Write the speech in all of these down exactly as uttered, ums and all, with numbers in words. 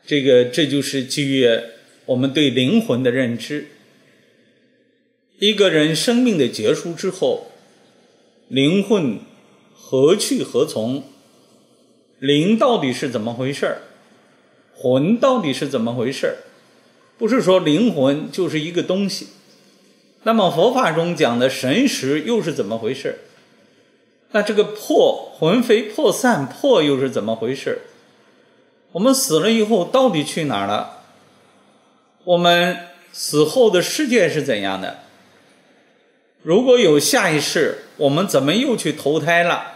这个这就是基于我们对灵魂的认知。一个人生命的结束之后，灵魂何去何从？灵到底是怎么回事？魂到底是怎么回事？不是说灵魂就是一个东西。那么佛法中讲的神识又是怎么回事？那这个魄，魂飞魄散，魄又是怎么回事？我们死了以后到底去哪儿了？我们死后的世界是怎样的？如果有下一世，我们怎么又去投胎了？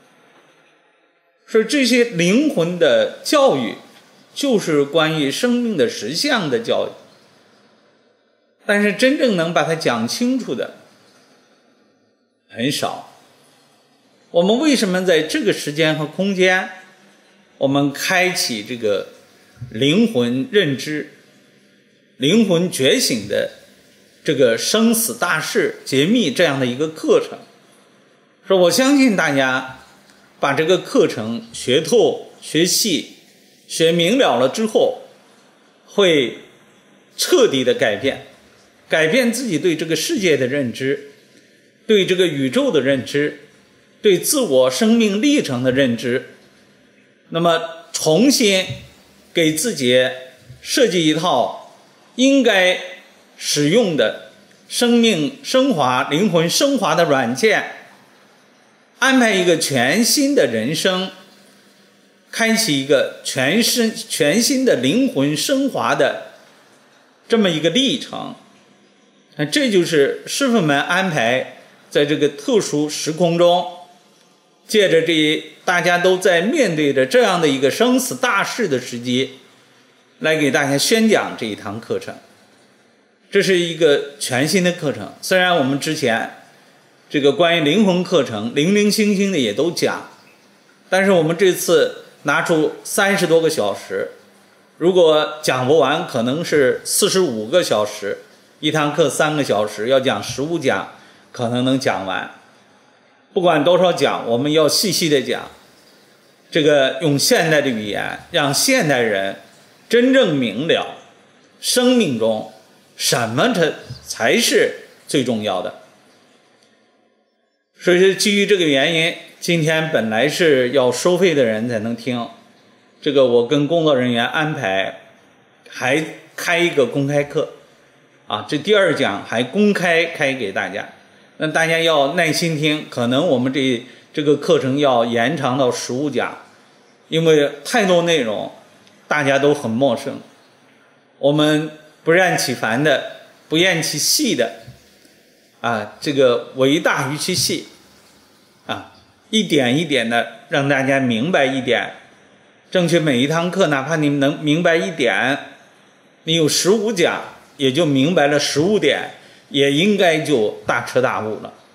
是这些灵魂的教育，就是关于生命的实相的教育。但是真正能把它讲清楚的很少。我们为什么在这个时间和空间，我们开启这个灵魂认知、灵魂觉醒的这个生死大事解密这样的一个课程？说我相信大家把这个课程学透、学细、学明了了之后，会彻底的改变，改变自己对这个世界的认知，对这个宇宙的认知，对自我生命历程的认知。那么重新给自己设计一套应该使用的生命升华、灵魂升华的软件，安排一个全新的人生，开启一个全新全新的灵魂升华的这么一个历程。这就是师父们安排在这个特殊时空中，借着这大家都在面对着这样的一个生死大事的时机，来给大家宣讲这一堂课程。这是一个全新的课程，虽然我们之前这个关于灵魂课程零零星星的也都讲，但是我们这次拿出三十多个小时，如果讲不完，可能是四十五个小时，一堂课三个小时，要讲十五讲，可能能讲完。不管多少讲，我们要细细的讲，这个用现代的语言，让现代人真正明了生命中什么这才是最重要的。所以是基于这个原因，今天本来是要收费的人才能听，这个我跟工作人员安排还开一个公开课啊，这第二讲还公开开给大家，那大家要耐心听，可能我们这这个课程要延长到十五讲，因为太多内容大家都很陌生，我们不厌其烦的，不厌其细的啊，这个为大于其细啊，一点一点的让大家明白一点。争取每一堂课哪怕你能明白一点，你有十五讲也就明白了十五点，也应该就大彻大悟了。